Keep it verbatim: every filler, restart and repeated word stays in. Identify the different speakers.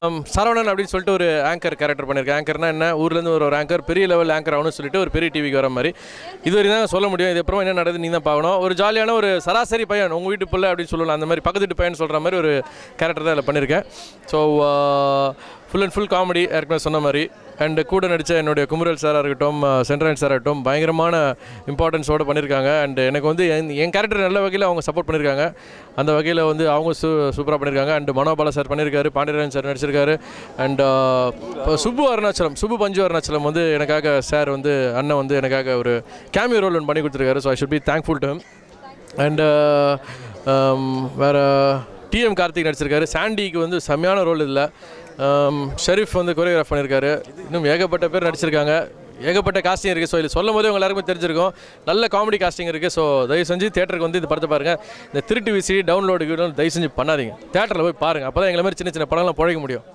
Speaker 1: சரவணன் அப்படின்னு சொல்லிட்டு ஒரு ஆங்கர் கேரக்டர் பண்ணியிருக்கேன். ஆங்கர்னா என்ன, ஊர்லேருந்து ஒரு ஒரு ஆங்கர் பெரிய லெவல் ஆங்கர் ஆகணும்னு சொல்லிட்டு ஒரு பெரிய டிவிக்கு வர மாதிரி இது வரைக்கும் தான் சொல்ல முடியும். இதுக்கப்புறம் என்ன நடக்குது நீ தான் பார்க்கணும். ஒரு ஜாலியான ஒரு சராசரி பையன், உங்கள் வீட்டு பிள்ளை அப்படின்னு சொல்லலாம், அந்த மாதிரி பக்கத்து வீட்டு பையன் சொல்கிற மாதிரி ஒரு கேரக்டர் தான் இதில் பண்ணியிருக்கேன். So full and full comedy ஏற்கனவே சொன்ன மாதிரி. அண்டு கூட நடித்த என்னுடைய குமுரல் சாராக இருக்கட்டும், சென்ட்ரன் சாராக இருக்கட்டும், பயங்கரமான இம்பார்ட்டன்ஸோடு பண்ணியிருக்காங்க. அண்ட் எனக்கு வந்து என் என் கேரக்டர் நல்ல வகையில் அவங்க சப்போர்ட் பண்ணியிருக்காங்க. அந்த வகையில் வந்து அவங்க சூ சூப்பராக பண்ணியிருக்காங்க. அண்டு மனோபாலா சார் பண்ணியிருக்காரு, பாண்டியராஜன் சார் நடிச்சிருக்காரு. அண்ட் சுப்பு அருணாச்சலம் சுப்பு பஞ்சு அருணாச்சலம் வந்து எனக்காக சார் வந்து அண்ணன் வந்து எனக்காக ஒரு கேமியோ ரோல் ஒன்று பண்ணி கொடுத்துருக்காரு. So I should be thankful to him. And வேறு டிஎம் கார்த்திக் நடிச்சிருக்காரு. சாண்டிக்கு வந்து செம்மையான ரோல் இல்லை. ஷெரீஃப் வந்து கொரியோகிராஃப் பண்ணியிருக்காரு. இன்னும் ஏகப்பட்ட பேர் நடிச்சிருக்காங்க, ஏகப்பட்ட காஸ்டிங் இருக்குது. ஸோ இது சொல்லும் போதே உங்கள் எல்லாருக்குமே தெரிஞ்சிருக்கும், நல்ல காமெடி காஸ்டிங் இருக்குது. ஸோ தயவு செஞ்சு தேட்டருக்கு வந்து இது படத்தை பாருங்கள். இந்த திருட்டு விசி டவுன்லோடுக்கு தயவு செஞ்சு பண்ணாதீங்க, தேட்டரில் போய் பாருங்கள். அப்போ தான் எங்களை மாதிரி சின்ன சின்ன படம்லாம் பிழைக்க முடியும்.